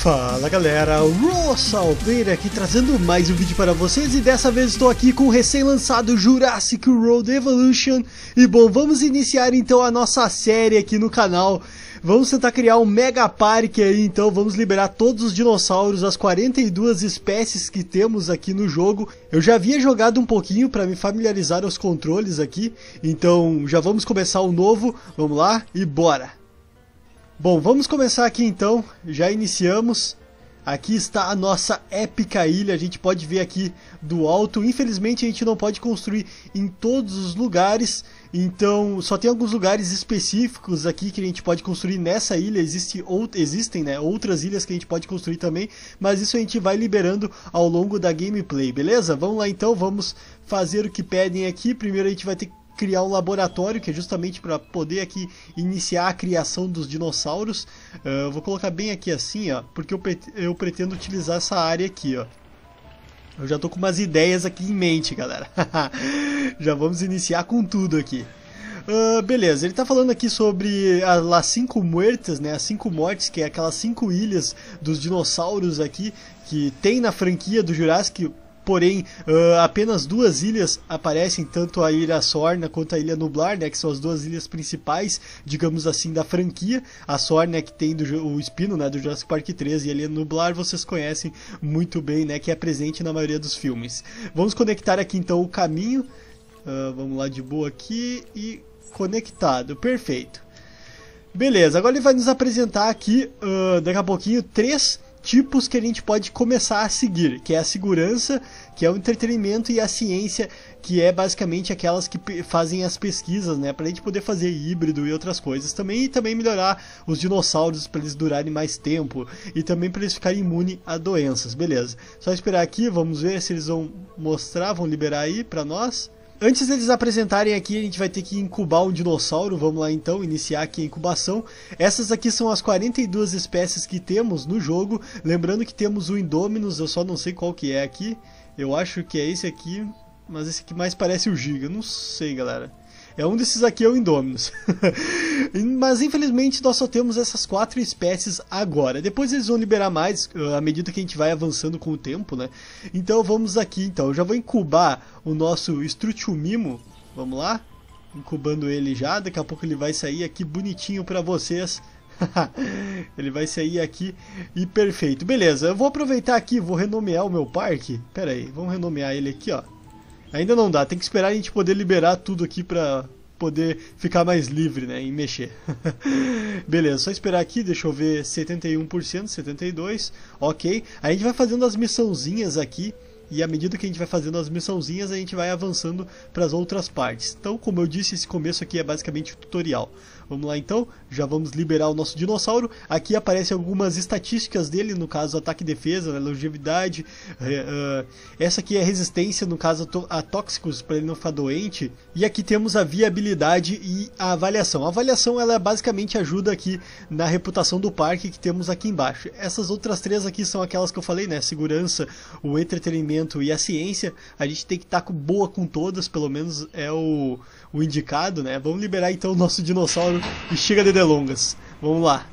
Fala galera, o Rossalveira aqui trazendo mais um vídeo para vocês e dessa vez estou aqui com o recém-lançado Jurassic World Evolution. E bom, vamos iniciar então a nossa série aqui no canal. Vamos tentar criar um mega parque aí, então vamos liberar todos os dinossauros, as 42 espécies que temos aqui no jogo. Eu já havia jogado um pouquinho para me familiarizar os controles aqui, então já vamos começar o novo, vamos lá e bora! Bom, vamos começar aqui então, já iniciamos. Aqui está a nossa épica ilha, a gente pode ver aqui do alto. Infelizmente a gente não pode construir em todos os lugares, então só tem alguns lugares específicos aqui que a gente pode construir nessa ilha. Existem, né, outras ilhas que a gente pode construir também, mas isso a gente vai liberando ao longo da gameplay, beleza? Vamos lá então, vamos fazer o que pedem aqui. Primeiro a gente vai ter que criar um laboratório, que é justamente para poder aqui iniciar a criação dos dinossauros. Eu vou colocar bem aqui assim, ó, porque eu pretendo utilizar essa área aqui, ó. Eu já tô com umas ideias aqui em mente, galera. Já vamos iniciar com tudo aqui. Beleza, ele tá falando aqui sobre as 5 muertas, né, as 5 mortes, que é aquelas 5 ilhas dos dinossauros aqui, que tem na franquia do Jurassic. Porém, apenas 2 ilhas aparecem, tanto a Ilha Sorna quanto a Ilha Nublar, né, que são as 2 ilhas principais, digamos assim, da franquia. A Sorna é que tem o Espino, né, do Jurassic Park 3, e a Ilha Nublar vocês conhecem muito bem, né, que é presente na maioria dos filmes. Vamos conectar aqui então o caminho, vamos lá de boa aqui, e conectado, perfeito. Beleza, agora ele vai nos apresentar aqui, daqui a pouquinho, 3 tipos que a gente pode começar a seguir, que é a segurança, que é o entretenimento, e a ciência, que é basicamente aquelas que fazem as pesquisas, né, para a gente poder fazer híbrido e outras coisas também, e também melhorar os dinossauros para eles durarem mais tempo, e também para eles ficarem imunes a doenças, beleza. Só esperar aqui, vamos ver se eles vão mostrar, vão liberar aí para nós. Antes deles apresentarem aqui, a gente vai ter que incubar um dinossauro. Vamos lá então, iniciar aqui a incubação. Essas aqui são as 42 espécies que temos no jogo. Lembrando que temos o Indominus, eu só não sei qual que é aqui. Eu acho que é esse aqui, mas esse aqui mais parece o Giga, não sei, galera. É um desses aqui, é o Indominus. Mas infelizmente nós só temos essas 4 espécies agora. Depois eles vão liberar mais à medida que a gente vai avançando com o tempo, né? Então vamos aqui, então. Eu já vou incubar o nosso Struthio-Mimo. Vamos lá. Incubando ele já. Daqui a pouco ele vai sair aqui bonitinho pra vocês. Ele vai sair aqui e perfeito. Beleza, eu vou aproveitar aqui, vou renomear o meu parque. Pera aí, vamos renomear ele aqui, ó. Ainda não dá, tem que esperar a gente poder liberar tudo aqui pra poder ficar mais livre, né, em mexer. Beleza, só esperar aqui, deixa eu ver, 71%, 72%, ok. Aí a gente vai fazendo as missãozinhas aqui, e à medida que a gente vai fazendo as missãozinhas, a gente vai avançando para as outras partes. Então, como eu disse, esse começo aqui é basicamente o tutorial. Vamos lá então, já vamos liberar o nosso dinossauro. Aqui aparecem algumas estatísticas dele, no caso ataque e defesa, longevidade. Essa aqui é resistência, no caso a tóxicos, para ele não ficar doente. E aqui temos a viabilidade e a avaliação. A avaliação ela basicamente ajuda aqui na reputação do parque que temos aqui embaixo. Essas outras 3 aqui são aquelas que eu falei, né? Segurança, o entretenimento e a ciência. A gente tem que estar boa com todas, pelo menos é o indicado, né? Vamos liberar então o nosso dinossauro e chega de delongas. Vamos lá.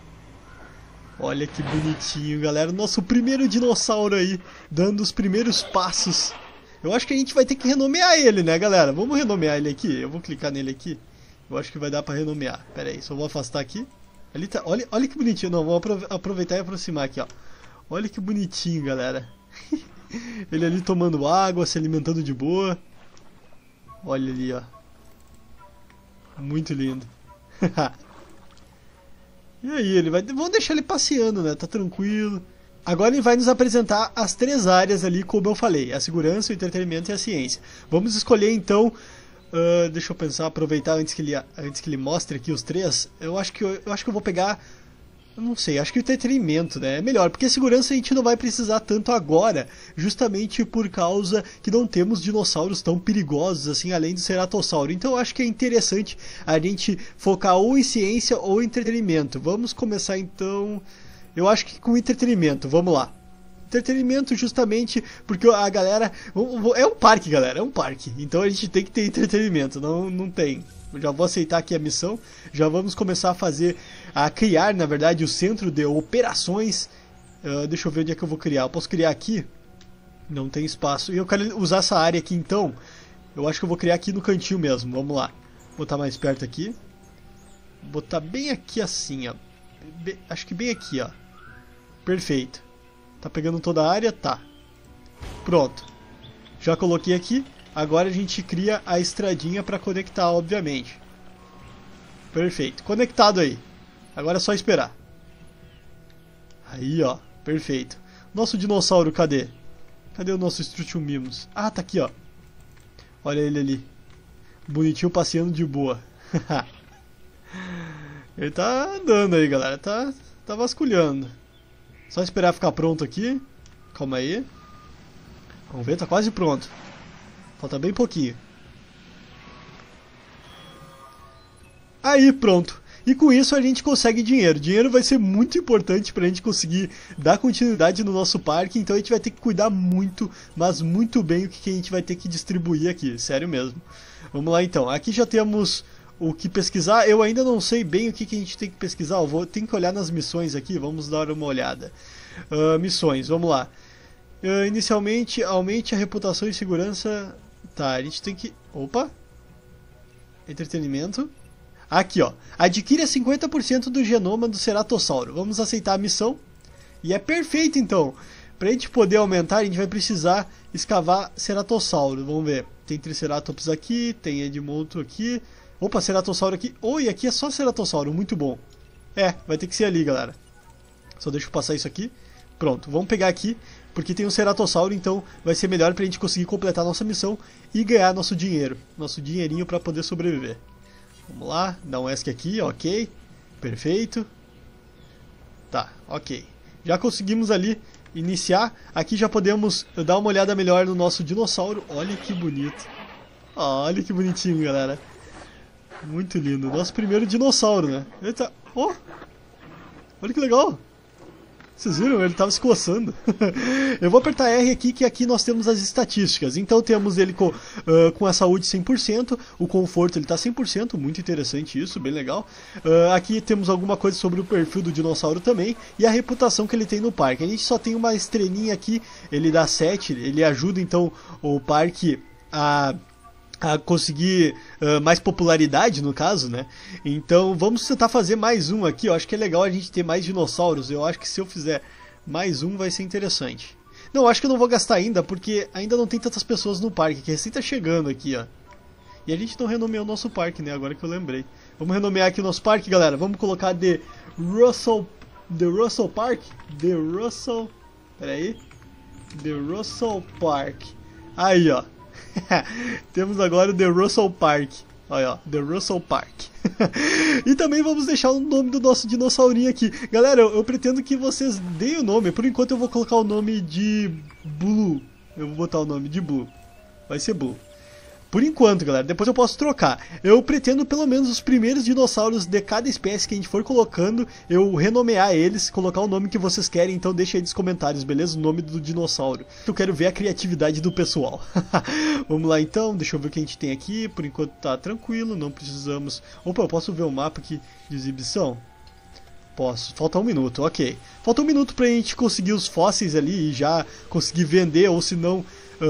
Olha que bonitinho, galera. Nosso primeiro dinossauro aí, dando os primeiros passos. Eu acho que a gente vai ter que renomear ele, né, galera? Vamos renomear ele aqui. Eu vou clicar nele aqui. Eu acho que vai dar pra renomear. Pera aí, só vou afastar aqui. Ali tá. Olha que bonitinho. Não, vou aproveitar e aproximar aqui, ó. Olha que bonitinho, galera. Ele ali tomando água, se alimentando de boa. Olha ali, ó. Muito lindo. E aí, vamos deixar ele passeando, né? Tá tranquilo. Agora ele vai nos apresentar as 3 áreas ali, como eu falei: a segurança, o entretenimento e a ciência. Vamos escolher então. Deixa eu pensar, aproveitar antes que ele mostre aqui os 3. Eu acho que eu vou pegar. Eu não sei, acho que o entretenimento, né, é melhor, porque a segurança a gente não vai precisar tanto agora, justamente por causa que não temos dinossauros tão perigosos assim, além do ceratossauro. Então eu acho que é interessante a gente focar ou em ciência ou em entretenimento. Vamos começar então, eu acho que com entretenimento, vamos lá. Entretenimento justamente porque a galera, é um parque, galera, é um parque, então a gente tem que ter entretenimento, não tem. Já vou aceitar aqui a missão, já vamos começar a criar, na verdade, o centro de operações Deixa eu ver onde é que eu vou criar. Eu posso criar aqui? Não tem espaço. E eu quero usar essa área aqui então. Eu acho que eu vou criar aqui no cantinho mesmo. Vamos lá. Vou botar mais perto aqui. Vou botar bem aqui assim, ó. Acho que bem aqui, ó. Perfeito. Tá pegando toda a área? Tá. Pronto. Já coloquei aqui. Agora a gente cria a estradinha para conectar, obviamente. Perfeito. Conectado aí. Agora é só esperar. Aí, ó. Perfeito. Nosso dinossauro, cadê? Cadê o nosso Struthiomimus? Ah, tá aqui, ó. Olha ele ali. Bonitinho passeando de boa. Ele tá andando aí, galera. Tá vasculhando. Só esperar ficar pronto aqui. Calma aí. Vamos ver, tá quase pronto. Falta bem pouquinho. Aí, pronto. E com isso a gente consegue dinheiro. Dinheiro vai ser muito importante para a gente conseguir dar continuidade no nosso parque. Então a gente vai ter que cuidar muito, mas muito bem o que a gente vai ter que distribuir aqui. Sério mesmo. Vamos lá então. Aqui já temos o que pesquisar. Eu ainda não sei bem o que a gente tem que pesquisar. Tem que olhar nas missões aqui. Vamos dar uma olhada. Missões, vamos lá. Inicialmente, aumente a reputação e segurança. Tá, a gente tem que... Opa! Entretenimento. Aqui, ó. Adquira 50% do genoma do ceratossauro. Vamos aceitar a missão. E é perfeito, então. Pra gente poder aumentar, a gente vai precisar escavar ceratossauro. Vamos ver. Tem Triceratops aqui, tem Edmonto aqui. Opa, ceratossauro aqui. Oi, aqui é só ceratossauro, muito bom. Vai ter que ser ali, galera. Só deixa eu passar isso aqui. Pronto, vamos pegar aqui. Porque tem um ceratossauro, então vai ser melhor pra gente conseguir completar a nossa missão e ganhar nosso dinheiro. Nosso dinheirinho pra poder sobreviver. Vamos lá, dá um ESC aqui, ok. Perfeito. Tá, ok. Já conseguimos ali iniciar. Aqui já podemos dar uma olhada melhor no nosso dinossauro. Olha que bonito. Olha que bonitinho, galera. Muito lindo. Nosso primeiro dinossauro, né? Eita. Oh! Olha que legal. Vocês viram? Ele estava se coçando. Eu vou apertar R aqui, que aqui nós temos as estatísticas. Então temos ele com a saúde 100%, o conforto ele está 100%, muito interessante isso, bem legal. Aqui temos alguma coisa sobre o perfil do dinossauro também, e a reputação que ele tem no parque. A gente só tem uma estrelinha aqui, ele dá 7, ele ajuda então o parque a conseguir mais popularidade, no caso, né? Então vamos tentar fazer mais um aqui. Eu acho que é legal a gente ter mais dinossauros. Eu acho que se eu fizer mais um vai ser interessante. Não, acho que eu não vou gastar ainda, porque ainda não tem tantas pessoas no parque, que recém tá chegando aqui, ó. E a gente não renomeou o nosso parque, né? Agora que eu lembrei. Vamos renomear aqui o nosso parque, galera. Vamos colocar The Russell Park. The Russell... Pera aí. The Russell Park. Aí, ó. Temos agora o The Russell Park. Olha, ó, The Russell Park. E também vamos deixar o nome do nosso dinossaurinho aqui. Galera, eu pretendo que vocês deem o nome. Por enquanto eu vou colocar o nome de Blue. Eu vou botar o nome de Blue. Vai ser Blue. Por enquanto, galera, depois eu posso trocar. Eu pretendo pelo menos os primeiros dinossauros de cada espécie que a gente for colocando, eu renomear eles, colocar o nome que vocês querem, então deixa aí nos comentários, beleza? O nome do dinossauro. Eu quero ver a criatividade do pessoal. Vamos lá então, deixa eu ver o que a gente tem aqui. Por enquanto tá tranquilo, não precisamos... Opa, eu posso ver o mapa aqui de exibição? Posso, falta um minuto, ok. Falta um minuto pra gente conseguir os fósseis ali e já conseguir vender, ou se não...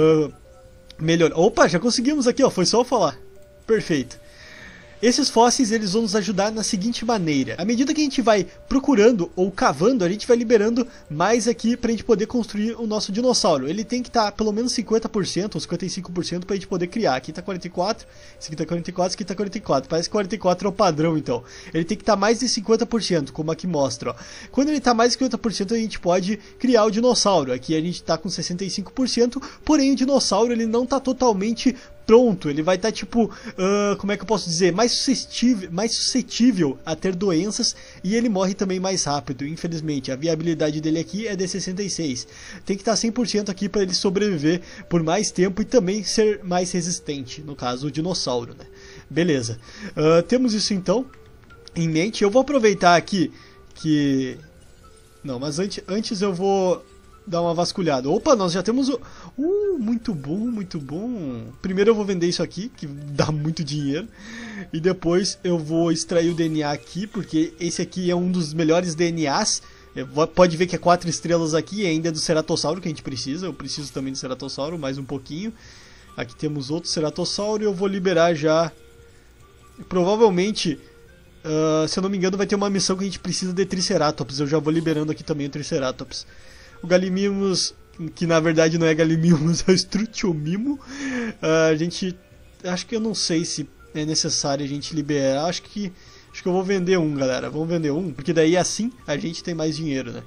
melhor. Opa, já conseguimos aqui, ó. Foi só eu falar. Perfeito. Esses fósseis eles vão nos ajudar na seguinte maneira. À medida que a gente vai procurando ou cavando, a gente vai liberando mais aqui pra gente poder construir o nosso dinossauro. Ele tem que estar pelo menos 50% ou 55% pra gente poder criar. Aqui tá 44, esse aqui tá 44, esse aqui tá 44. Parece que 44 é o padrão, então. Ele tem que estar mais de 50%, como aqui mostra, ó. Quando ele tá mais de 50%, a gente pode criar o dinossauro. Aqui a gente tá com 65%, porém o dinossauro ele não tá totalmente pronto, ele vai estar tipo, como é que eu posso dizer, mais suscetível a ter doenças, e ele morre também mais rápido, infelizmente. A viabilidade dele aqui é de 66. Tem que estar 100% aqui para ele sobreviver por mais tempo e também ser mais resistente, no caso o dinossauro, né? Beleza, temos isso então em mente. Eu vou aproveitar aqui que... Não, mas antes eu vou dar uma vasculhada. Opa, nós já temos o... muito bom, muito bom. Primeiro eu vou vender isso aqui, que dá muito dinheiro. E depois eu vou extrair o DNA aqui, porque esse aqui é um dos melhores DNAs Pode ver que é 4 estrelas aqui e ainda é do ceratossauro que a gente precisa. Eu preciso também do ceratossauro, mais um pouquinho. Aqui temos outro ceratossauro e eu vou liberar já. Provavelmente, se eu não me engano, vai ter uma missão que a gente precisa de Triceratops. Eu já vou liberando aqui também o Triceratops. O Gallimimus, que na verdade não é Gallimimus, é o Struthiomimus. A gente... Acho que eu não sei se é necessário a gente liberar. Acho que eu vou vender um, galera. Vamos vender um, porque daí assim a gente tem mais dinheiro, né?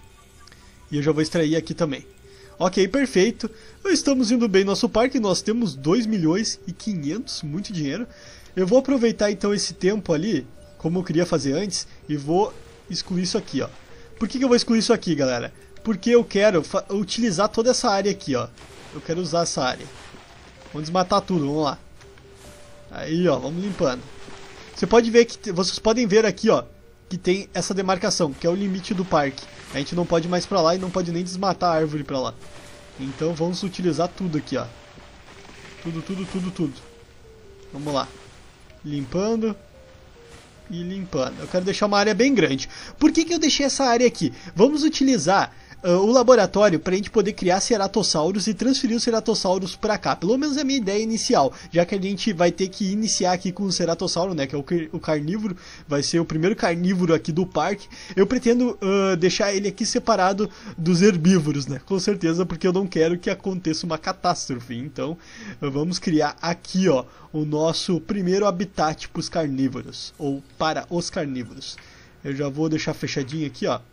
E eu já vou extrair aqui também. Ok, perfeito. Estamos indo bem no nosso parque. Nós temos 2 milhões e 500, muito dinheiro. Eu vou aproveitar então esse tempo ali, como eu queria fazer antes, e vou excluir isso aqui, ó. Por que eu vou excluir isso aqui, galera? Porque eu quero utilizar toda essa área aqui, ó. Eu quero usar essa área. Vamos desmatar tudo, vamos lá. Aí, ó, vamos limpando. Vocês podem ver aqui, ó, que tem essa demarcação, que é o limite do parque. A gente não pode ir mais pra lá e não pode nem desmatar a árvore pra lá. Então vamos utilizar tudo aqui, ó. Tudo. Vamos lá. Limpando e limpando. Eu quero deixar uma área bem grande. Por que eu deixei essa área aqui? Vamos utilizar o laboratório para a gente poder criar ceratossauros e transferir os ceratossauros para cá. Pelo menos é a minha ideia inicial, já que a gente vai ter que iniciar aqui com o ceratossauro, né, que é o carnívoro, vai ser o primeiro carnívoro aqui do parque. Eu pretendo deixar ele aqui separado dos herbívoros, né, com certeza, porque eu não quero que aconteça uma catástrofe. Então vamos criar aqui, ó, o nosso primeiro habitat para os carnívoros, ou para os carnívoros. Eu já vou deixar fechadinho aqui, ó.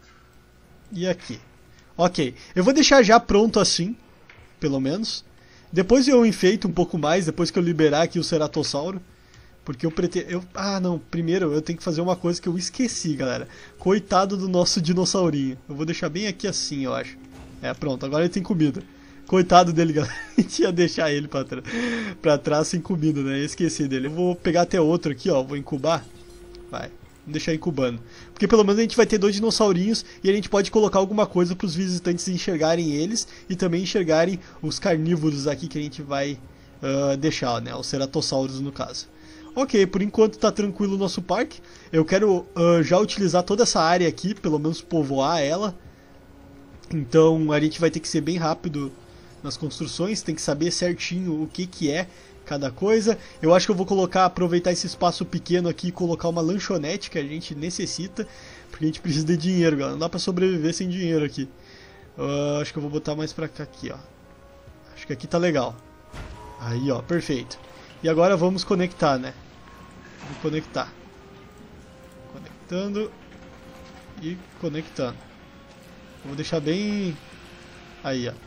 E aqui. Ok. Eu vou deixar já pronto assim. Pelo menos. Depois eu enfeito um pouco mais. Depois que eu liberar aqui o ceratossauro. Porque eu pretendo... Ah, não. Primeiro eu tenho que fazer uma coisa que eu esqueci, galera. Coitado do nosso dinossaurinho. Eu vou deixar bem aqui assim, eu acho. É, pronto. Agora ele tem comida. Coitado dele, galera. A gente ia deixar ele pra trás sem comida, né? Eu esqueci dele. Eu vou pegar até outro aqui, ó. Vou incubar. Vai. Vamos deixar incubando. Porque pelo menos a gente vai ter 2 dinossaurinhos e a gente pode colocar alguma coisa para os visitantes enxergarem eles e também enxergarem os carnívoros aqui que a gente vai deixar, né? Os ceratossauros no caso. Ok, por enquanto tá tranquilo o nosso parque. Eu quero já utilizar toda essa área aqui, pelo menos povoar ela. Então a gente vai ter que ser bem rápido nas construções, tem que saber certinho o que é cada coisa. Eu acho que eu vou aproveitar esse espaço pequeno aqui e colocar uma lanchonete que a gente necessita, porque a gente precisa de dinheiro, galera. Não dá pra sobreviver sem dinheiro aqui. Acho que eu vou botar mais pra cá aqui, ó. Acho que aqui tá legal. Aí, ó, perfeito. E agora vamos conectar, né? Vou conectar. Conectando e conectando. Vou deixar bem... Aí, ó.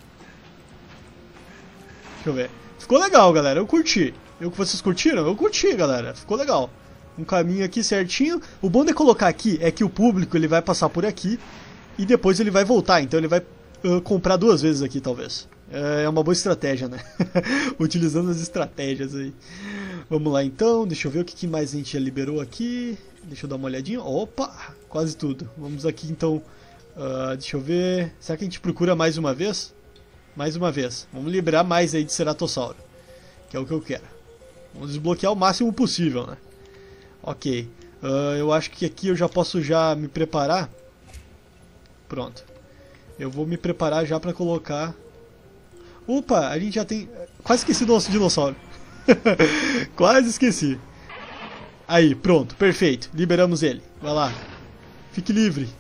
Deixa eu ver. Ficou legal, galera. Eu curti. Vocês curtiram? Eu curti, galera. Ficou legal. Um caminho aqui certinho. O bom de colocar aqui é que o público ele vai passar por aqui e depois ele vai voltar. Então ele vai comprar 2 vezes aqui, talvez. É uma boa estratégia, né? Utilizando as estratégias aí. Vamos lá, então. Deixa eu ver o que mais a gente já liberou aqui. Deixa eu dar uma olhadinha. Opa! Quase tudo. Vamos aqui, então. Deixa eu ver. Será que a gente procura mais uma vez? Mais uma vez. Vamos liberar mais aí de ceratossauro. Que é o que eu quero. Vamos desbloquear o máximo possível, né? Ok. Eu acho que aqui eu já posso me preparar. Pronto. Eu vou me preparar já pra colocar... Opa, a gente já tem... Quase esqueci do nosso dinossauro. Quase esqueci. Aí, pronto. Perfeito. Liberamos ele. Vai lá. Fique livre.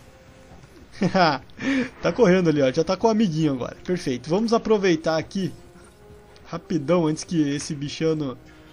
Tá correndo ali, ó. Já tá com o amiguinho agora. Perfeito. Vamos aproveitar aqui rapidão antes que esse bichano...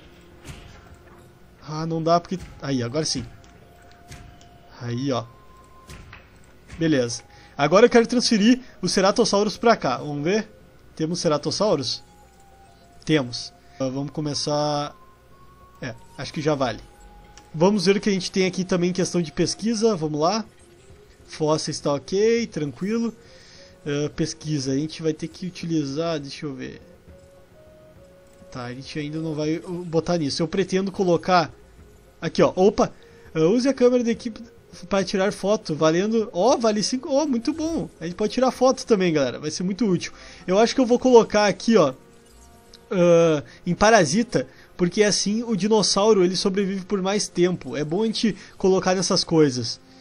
Ah, não dá porque... Aí, agora sim. Aí, ó. Beleza. Agora eu quero transferir os ceratossauros pra cá. Vamos ver? Temos ceratossauros? Temos. Vamos começar... acho que já vale. Vamos ver o que a gente tem aqui também em questão de pesquisa. Vamos lá. Fósseis está ok, tranquilo. Pesquisa, a gente vai ter que utilizar, deixa eu ver. Tá, a gente ainda não vai botar nisso. Eu pretendo colocar aqui, ó. Opa, use a câmera da equipe para tirar foto, valendo, vale 5, muito bom. A gente pode tirar fotos também, galera, vai ser muito útil. Eu acho que eu vou colocar aqui, ó, em parasita, porque assim o dinossauro ele sobrevive por mais tempo. É bom a gente colocar nessas coisas.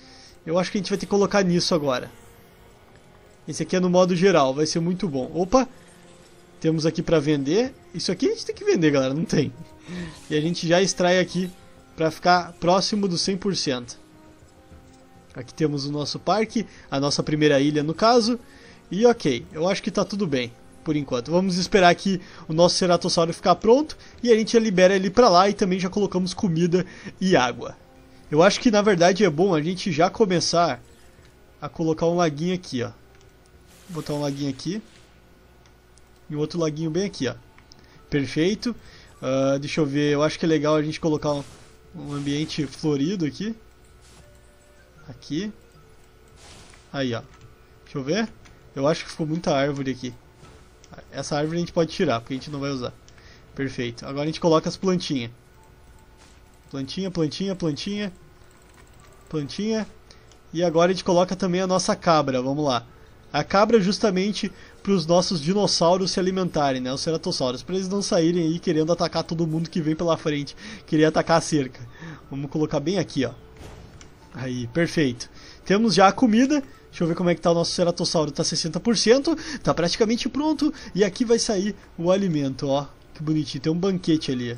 Eu acho que a gente vai ter que colocar nisso agora. Esse aqui é no modo geral, vai ser muito bom. Opa! Temos aqui pra vender. Isso aqui a gente tem que vender, galera, não tem. E a gente já extrai aqui pra ficar próximo do 100%. Aqui temos o nosso parque, a nossa primeira ilha no caso. E ok, eu acho que tá tudo bem, por enquanto. Vamos esperar aqui o nosso ceratossauro ficar pronto e a gente libera ele pra lá e também já colocamos comida e água. Eu acho que na verdade é bom a gente já começar a colocar um laguinho aqui, ó. Vou botar um laguinho aqui. E outro laguinho bem aqui, ó. Perfeito. Deixa eu ver, eu acho que é legal a gente colocar um ambiente florido aqui. Aqui. Aí, ó. Deixa eu ver. Eu acho que ficou muita árvore aqui. Essa árvore a gente pode tirar, porque a gente não vai usar. Perfeito. Agora a gente coloca as plantinhas. Plantinha, plantinha, plantinha. Plantinha. E agora a gente coloca também a nossa cabra. Vamos lá. A cabra justamente para os nossos dinossauros se alimentarem, né? Os ceratossauros. Para eles não saírem aí querendo atacar todo mundo que vem pela frente. Querer atacar a cerca. Vamos colocar bem aqui, ó. Aí, perfeito. Temos já a comida. Deixa eu ver como é que tá o nosso ceratossauro. Tá 60%. Tá praticamente pronto. E aqui vai sair o alimento, ó. Que bonitinho. Tem um banquete ali.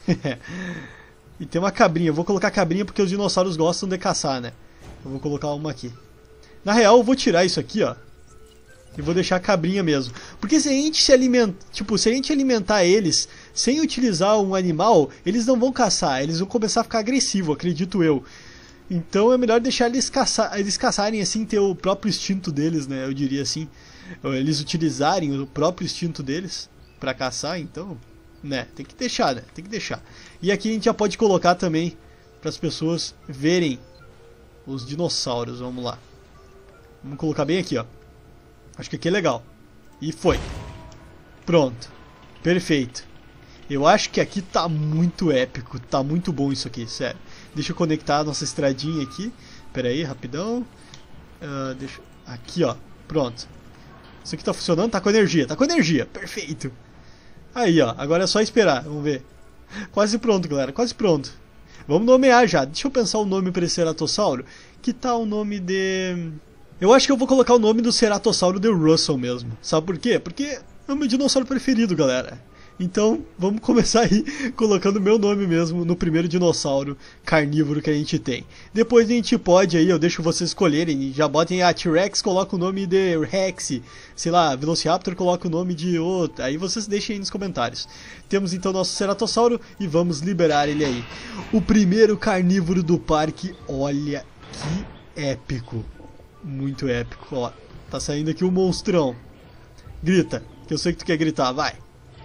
E tem uma cabrinha. Eu vou colocar cabrinha porque os dinossauros gostam de caçar, né? Eu vou colocar uma aqui. Na real, eu vou tirar isso aqui, ó. E vou deixar a cabrinha mesmo. Porque se a gente se alimentar eles sem utilizar um animal, eles não vão caçar. Eles vão começar a ficar agressivos, acredito eu. Então é melhor deixar eles caçarem assim, ter o próprio instinto deles, né? Eu diria assim. Eles utilizarem o próprio instinto deles pra caçar, então, né? Tem que deixar, né? Tem que deixar. E aqui a gente já pode colocar também para as pessoas verem os dinossauros. Vamos lá. Vamos colocar bem aqui, ó. Acho que aqui é legal. E foi. Pronto. Perfeito. Eu acho que aqui tá muito épico. Tá muito bom isso aqui, sério. Deixa eu conectar a nossa estradinha aqui. Pera aí, rapidão. Aqui, ó. Pronto. Isso aqui tá funcionando? Tá com energia. Tá com energia. Perfeito. Aí, ó. Agora é só esperar. Vamos ver. Quase pronto, galera. Quase pronto. Vamos nomear já. Deixa eu pensar o nome para esse ceratossauro. Que tal o nome de... Eu acho que eu vou colocar o nome do ceratossauro de Russell mesmo. Sabe por quê? Porque é o meu dinossauro preferido, galera. Então, vamos começar aí colocando o meu nome mesmo no primeiro dinossauro carnívoro que a gente tem. Depois a gente pode aí, eu deixo vocês escolherem, já botem a T-Rex, coloca o nome de Rex, sei lá, Velociraptor, coloca o nome de outro, aí vocês deixem aí nos comentários. Temos então nosso ceratossauro e vamos liberar ele aí. O primeiro carnívoro do parque, olha que épico. Muito épico, ó. Tá saindo aqui o monstrão. Grita, que eu sei que tu quer gritar, vai.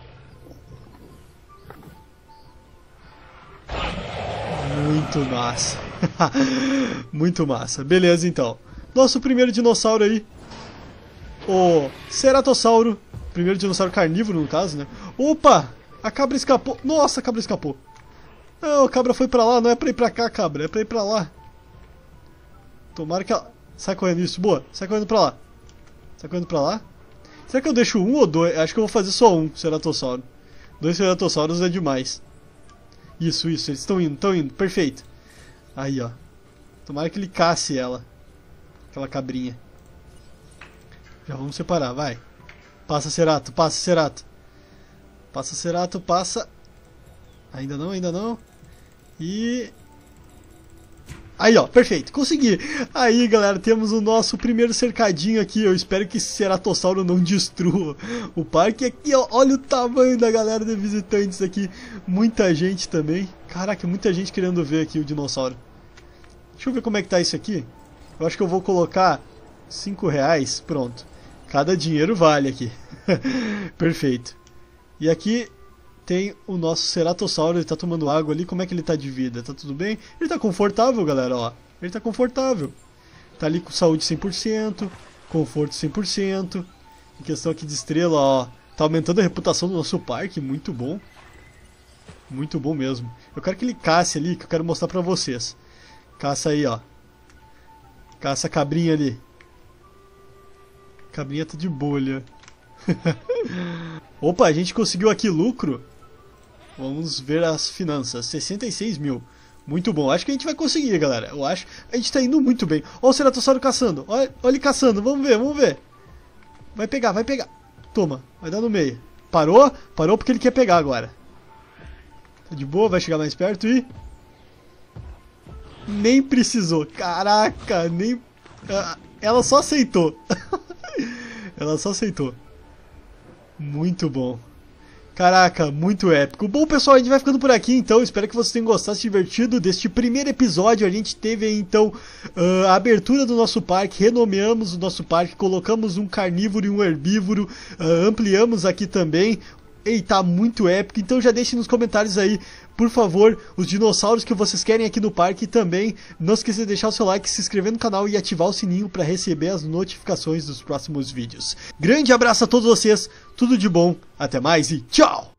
Muito massa. Muito massa. Beleza, então. Nosso primeiro dinossauro aí. O ceratossauro. Primeiro dinossauro carnívoro, no caso, né? Opa! A cabra escapou. Nossa, a cabra escapou. Não, a cabra foi pra lá. Não é pra ir pra cá, cabra. É pra ir pra lá. Tomara que ela... Sai correndo isso, boa. Sai correndo pra lá. Sai correndo pra lá. Será que eu deixo um ou dois? Acho que eu vou fazer só um ceratossauro. 2 ceratossauros é demais. Isso, eles estão indo, perfeito. Aí, ó. Tomara que ele casse ela. Aquela cabrinha. Já vamos separar, vai. Passa, cerato, passa, cerato. Passa, cerato, passa. Ainda não. E... Aí, ó, perfeito, consegui. Aí, galera, temos o nosso primeiro cercadinho aqui. Eu espero que esse ceratossauro não destrua o parque. Aqui, ó, olha o tamanho da galera de visitantes aqui. Muita gente também. Caraca, muita gente querendo ver aqui o dinossauro. Deixa eu ver como é que tá isso aqui. Eu acho que eu vou colocar R$5. Pronto. Cada dinheiro vale aqui. Perfeito. E aqui... tem o nosso ceratossauro, ele tá tomando água ali, como é que ele tá de vida? Tá tudo bem? Ele tá confortável, galera, ó. Ele tá confortável. Tá ali com saúde 100%, conforto 100%. Em questão aqui de estrela, ó. Tá aumentando a reputação do nosso parque, muito bom. Muito bom mesmo. Eu quero que ele casse ali, que eu quero mostrar pra vocês. Caça aí, ó. Caça a cabrinha ali. Cabrinha tá de bolha. Opa, a gente conseguiu aqui lucro. Vamos ver as finanças. 66 mil. Muito bom, acho que a gente vai conseguir, galera. Eu acho que a gente tá indo muito bem. Olha o Ceratossauro caçando, olha ele caçando, vamos ver, vamos ver. Vai pegar, vai pegar. Toma, vai dar no meio. Parou? Parou porque ele quer pegar agora. Tá de boa, vai chegar mais perto e... Nem precisou, caraca, nem... Ela só aceitou. Ela só aceitou. Muito bom. Caraca, muito épico. Bom, pessoal, a gente vai ficando por aqui, então. Espero que vocês tenham gostado, se divertido deste primeiro episódio. A gente teve aí, então, a abertura do nosso parque. Renomeamos o nosso parque, colocamos um carnívoro e um herbívoro. Ampliamos aqui também. E tá muito épico. Então já deixem nos comentários aí, por favor, os dinossauros que vocês querem aqui no parque. E também não esqueça de deixar o seu like, se inscrever no canal e ativar o sininho para receber as notificações dos próximos vídeos. Grande abraço a todos vocês, tudo de bom, até mais e tchau!